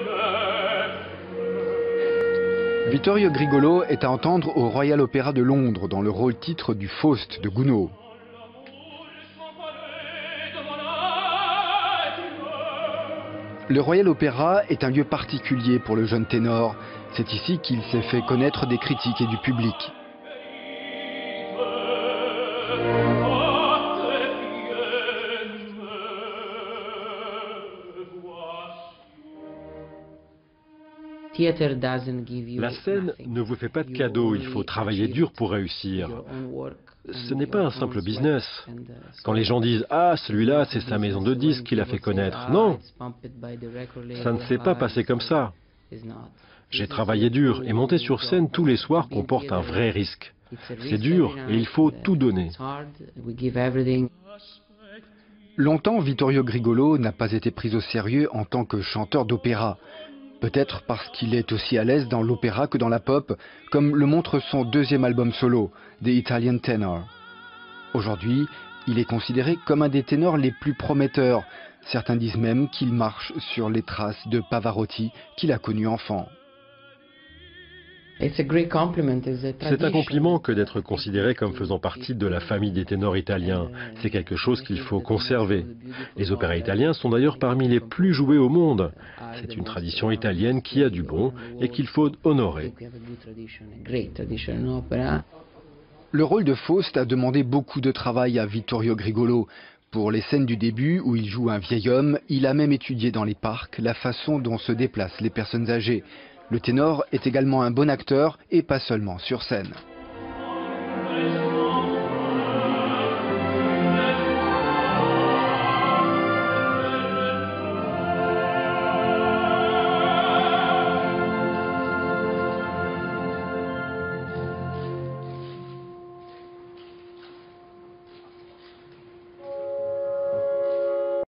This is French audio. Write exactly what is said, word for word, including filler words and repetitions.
Vittorio Grigolo est à entendre au Royal Opera de Londres dans le rôle titre du Faust de Gounod. Le Royal Opera est un lieu particulier pour le jeune ténor. C'est ici qu'il s'est fait connaître des critiques et du public. La scène ne vous fait pas de cadeau, il faut travailler dur pour réussir. Ce n'est pas un simple business. Quand les gens disent « Ah, celui-là, c'est sa maison de disques qui l'a fait connaître », non, ça ne s'est pas passé comme ça. J'ai travaillé dur et monter sur scène tous les soirs comporte un vrai risque. C'est dur et il faut tout donner. Longtemps, Vittorio Grigolo n'a pas été pris au sérieux en tant que chanteur d'opéra. Peut-être parce qu'il est aussi à l'aise dans l'opéra que dans la pop, comme le montre son deuxième album solo, The Italian Tenor. Aujourd'hui, il est considéré comme un des ténors les plus prometteurs. Certains disent même qu'il marche sur les traces de Pavarotti qu'il a connu enfant. C'est un compliment que d'être considéré comme faisant partie de la famille des ténors italiens. C'est quelque chose qu'il faut conserver. Les opéras italiens sont d'ailleurs parmi les plus joués au monde. C'est une tradition italienne qui a du bon et qu'il faut honorer. Le rôle de Faust a demandé beaucoup de travail à Vittorio Grigolo. Pour les scènes du début où il joue un vieil homme, il a même étudié dans les parcs la façon dont se déplacent les personnes âgées. Le ténor est également un bon acteur et pas seulement sur scène.